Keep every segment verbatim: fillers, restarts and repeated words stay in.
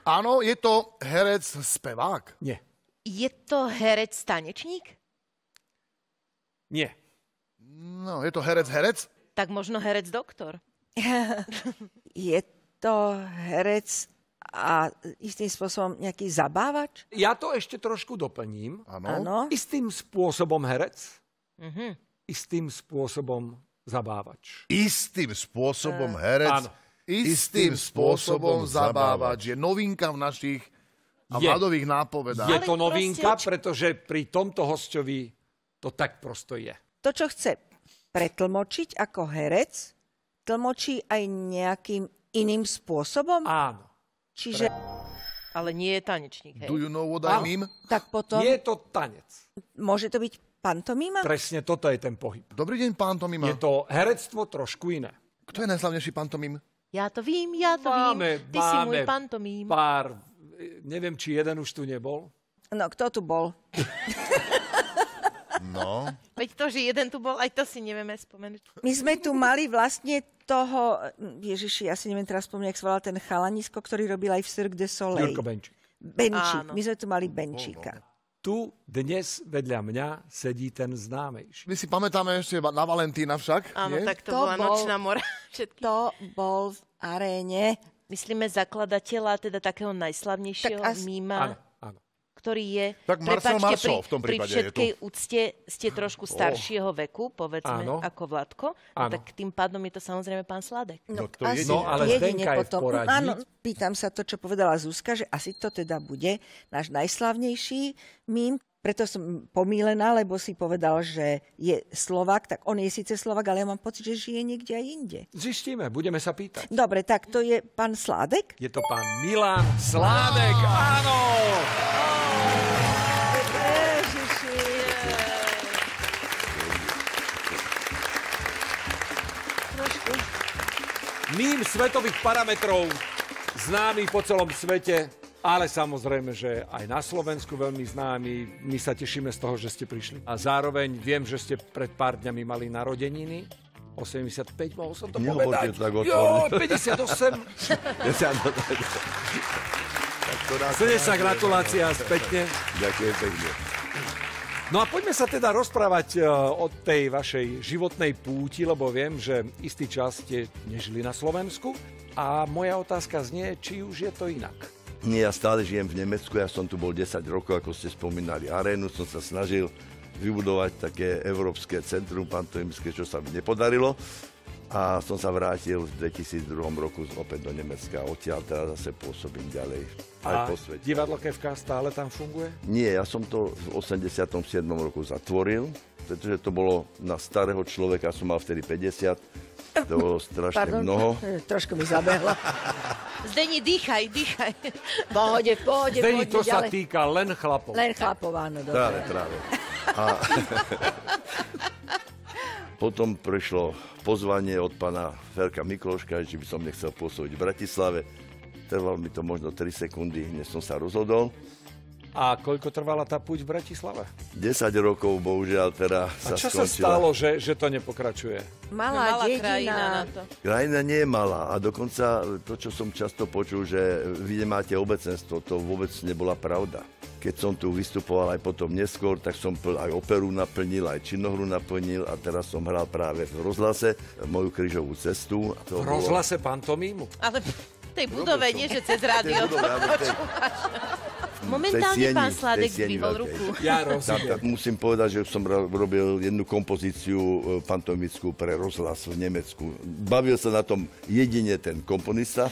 Áno, je to herec, spevák? Nie. Je to herec, tanečník? Nie. No, je to herec, herec? Tak možno herec, doktor. Je to herec a istým spôsobom nejaký zabávač? Ja to ešte trošku doplním. Áno. Istým spôsobom herec, Mhm. istým spôsobom zabávač. Istým spôsobom herec, Áno. istým spôsobom zabávač. Je novinka v našich a Je. Vladových nápovedách. Je Ale to novinka, proste- pretože pri tomto hosťovi to tak prosto je. To, čo chce pretlmočiť ako herec, tlmočí aj nejakým iným spôsobom? Áno. Čiže Ale nie je tanečník, hej. Do you know what I Áno. mean? tak potom Je to tanec. môže to byť pantomíma? Presne toto je ten pohyb. Dobrý deň, pantomima. Je to herectvo trošku iné. Kto je najslavnejší pantomim? Ja to vím, ja to Máme, vím. Ty si máme môj pantomím. pár, neviem, či jeden už tu nebol. No, kto tu bol? No. Veď to, že jeden tu bol, aj to si nevieme spomenúť. My sme tu mali vlastne toho, Ježiši, ja si neviem teraz spomínať, jak sa volal ten chalanisko, ktorý robil aj v Cirque du Soleil. Jurko Benčík. Benčík. Áno. My sme tu mali Benčíka. Tu dnes vedľa mňa sedí ten známejší. My si pamätáme ešte na Valentína však, Áno, nie? tak to, To bola bol- nočná mora. Všetky. To bol v aréne. Myslíme zakladateľa, teda takého najslavnejšieho Tak as- míma, Áno, áno. ktorý je... Tak Marcel prepáčte, Marceau pri, v tom pri prípade je to. všetkej úcte ste trošku staršieho veku, povedzme, Áno. ako Vladko. No, Áno. tak tým pádom je to samozrejme pán Sládek. No, to asi jedine. No, ale jedine Zdenka je v potom. poradí. Áno, pýtam sa to, čo povedala Zuzka, že asi to teda bude náš najslavnejší mím. Preto som pomílená, lebo si povedal, že je Slovák, tak on je síce Slovák, ale ja mám pocit, že žije niekde aj inde. Zistíme, budeme sa pýtať. Dobre, tak to je pán Sládek? Je to pán Milan Sládek, áno! Ježiši. Trošku. Mím svetových parametrov, známy po celom svete, ale samozrejme, že aj na Slovensku veľmi známy. My sa tešíme z toho, že ste prišli. A zároveň viem, že ste pred pár dňami mali narodeniny. osemdesiatpäť, mohol som to Nehovorte povedať. tak otvorene. Jo, päťdesiatosem. Srdečná gratulácia spätne. Ďakujem pekne. No a poďme sa teda rozprávať uh, o tej vašej životnej púti, lebo viem, že istý čas ste nežili na Slovensku. A moja otázka znie, či už je to inak. Nie, ja stále žijem v Nemecku, ja som tu bol desať rokov, ako ste spomínali arénu, som sa snažil vybudovať také európske centrum pantomimické, čo sa mi nepodarilo. A som sa vrátil v dvetisícdva roku opäť do Nemecka. Odtiaľ teraz zase pôsobím ďalej aj A po svete. divadlo Kefka stále tam funguje? Nie, ja som to v osemdesiatom siedmom roku zatvoril, pretože to bolo na starého človeka, som mal vtedy päťdesiat. To bolo strašne Pardon, mnoho. trošku mi zabehlo. Zdeni, dýchaj, dýchaj. Pohode, pohode, Zdení, poďme to sa ďalej. týka len chlapov. Len chlapov, áno, dobre. Práve, práve. A potom prišlo pozvanie od pána Ferka Mikloška, že by som nechcel pôsobiť v Bratislave. Trvalo mi to možno tri sekundy, než som sa rozhodol. A koľko trvala tá púť v Bratislave? desať rokov, bohužiaľ, teda A sa čo sa skončila. stalo, že, že to nepokračuje? Malá, Malá dedina. krajina na to. Krajina nie je malá a dokonca to, čo som často počul, že vy nemáte obecenstvo, to vôbec nebola pravda. Keď som tu vystupoval aj potom neskôr, tak som pl- aj operu naplnil, aj činohru naplnil a teraz som hral práve v rozhlase moju krížovú cestu. To V rozhlase pantomímu? Ale v tej budove, nie že cez rádio. Momentálne tej sieni, pán tej Sládek sieni zdvihol veľkej. ruku. Ja Tak, rozumiem. tak musím povedať, že som ro- robil jednu kompozíciu e, pantomickú pre rozhlas v Nemecku. Bavil sa na tom jedine ten komponista.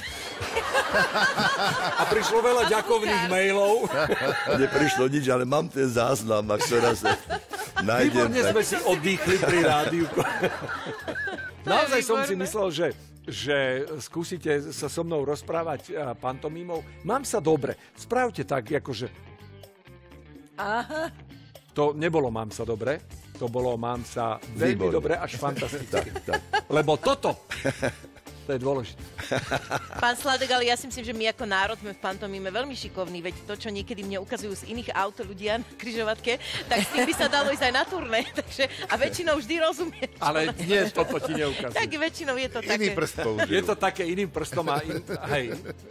A prišlo veľa ďakovných mailov. Neprišlo nič, ale mám ten záznam, ak to raz nájdem. Výborne sme si oddychli pri rádiu. Naozaj som si výborné. myslel, že, že skúsite sa so mnou rozprávať a, pantomímou. Mám sa dobre. Spravte tak, akože... Aha. To nebolo mám sa dobre, to bolo mám sa veľmi Výborne. dobre, až fantasticky. Tak, tak. Lebo toto, to je dôležité. Pán Sladek, ale ja si myslím, že my ako národ sme v pantomíme veľmi šikovní, veď to, čo niekedy mne ukazujú z iných aut ľudia na križovatke, tak s tým by sa dalo ísť aj na turné, takže a väčšinou vždy rozumiem. Ale nie, toto ti neukazujú. Tak väčšinou je to také. Iný prst použil. Je to také iným prstom a in... hej.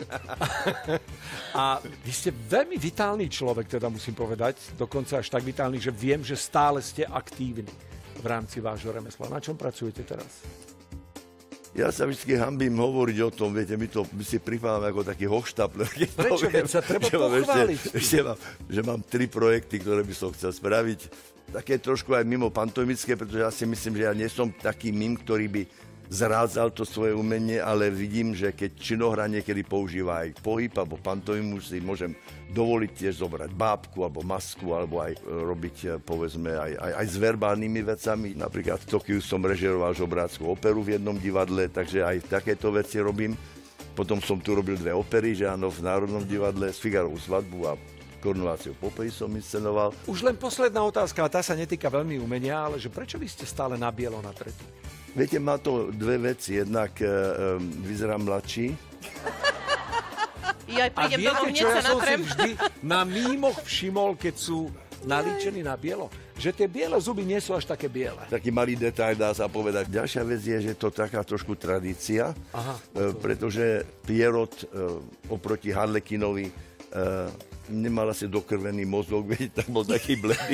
A vy ste veľmi vitálny človek, teda musím povedať, dokonca až tak vitálny, že viem, že stále ste aktívni v rámci vášho remesla. Na čom pracujete teraz? Ja sa vždy hanbím hovoriť o tom, viete, my to my si pripávam ako taký hochštapler. Prečo? Veď sa treba pochváliť. Ešte, ešte mám, že mám tri projekty, ktoré by som chcel spraviť. Také trošku aj mimo pantomimické, pretože ja si myslím, že ja nie som taký mim, ktorý by zrádzal to svoje umenie, ale vidím, že keď činohra niekedy používa aj pohyb alebo pantomimu, si môžem dovoliť tiež zobrať bábku alebo masku, alebo aj robiť, povedzme, aj, aj, aj s verbálnymi vecami. Napríklad v Tokiu som režiroval žobrácku operu v jednom divadle, takže aj takéto veci robím. Potom som tu robil dve opery, že áno, v Národnom divadle, s Figarovú svadbu a Korunováciu Popej som inscenoval. Už len posledná otázka, a tá sa netýka veľmi umenia, ale že prečo vy ste stále na bielo na tretí? Viete, má to dve veci. Jednak e, e, vyzerám mladší. Ja A prídem domov, viete, hneď čo sa ja som si natrem. vždy na mímoch všimol, keď sú nalíčení na bielo? Že tie biele zuby nie sú až také biele. Taký malý detail dá sa povedať. Ďalšia vec je, že to taká trošku tradícia, Aha, e, pretože Pierrot e, oproti Harlekinovi e, nemal asi dokrvený mozog, viete, tak bol taký bledý.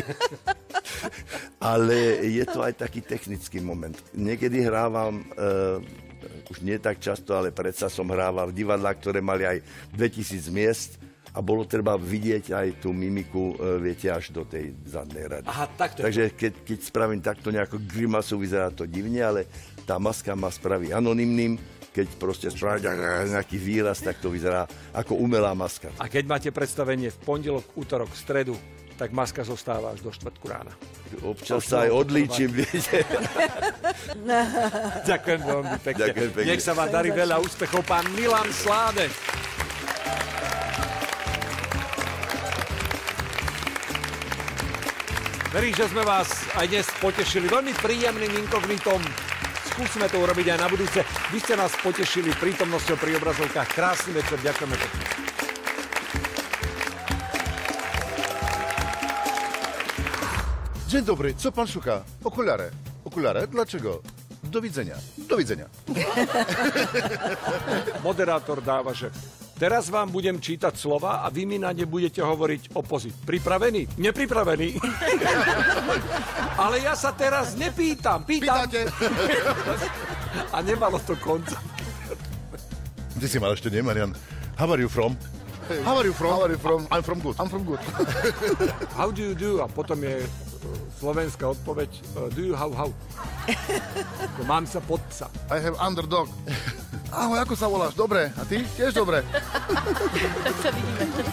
Ale je to aj taký technický moment. Niekedy hrávam, e, už nie tak často, ale predsa som hrával v divadlách, ktoré mali aj dvetisíc miest a bolo treba vidieť aj tú mimiku, e, viete, až do tej zadnej rady. Aha, takto. Takže keď, keď spravím takto nejakú grimasu, vyzerá to divne, ale tá maska ma spraví anonymným. Keď proste spraví nejaký výraz, tak to vyzerá ako umelá maska. A keď máte predstavenie v pondelok, útorok, v stredu, tak maska zostáva až do štvrtku rána. Občas sa aj odlíčim, viete. Ďakujem veľmi pekne. Ďakujem pekne. Nech sa vám darí veľa úspechov, pán Milan Sládek. Verím, že sme vás aj dnes potešili veľmi príjemným inkognitom. Skúsme to urobiť aj na budúce. Vy ste nás potešili prítomnosťou pri obrazovkách. Krásny večer, ďakujeme pekne. Dzień dobry, co pan szuka? Okulary. Okulary? Dlaczego? Do widzenia. Do widzenia. Moderátor dáva, že teraz vám budem čítať slova a vy mi na ne budete hovoriť opozit. Pripravený? Nepripravený. Ale ja sa teraz nepýtam. Pýtam. Pýtate? A nemalo to konca. Ty si mal ešte nie, Marian. How are you from? How are you from? How are you from? I'm from good. I'm from good. How do you do? A potom je uh, slovenská odpoveď uh, do you how how? Mám sa pod psa. I have underdog. Ahoj, ako sa voláš? Dobre. A ty? Tiež dobre. Tak sa vidíme.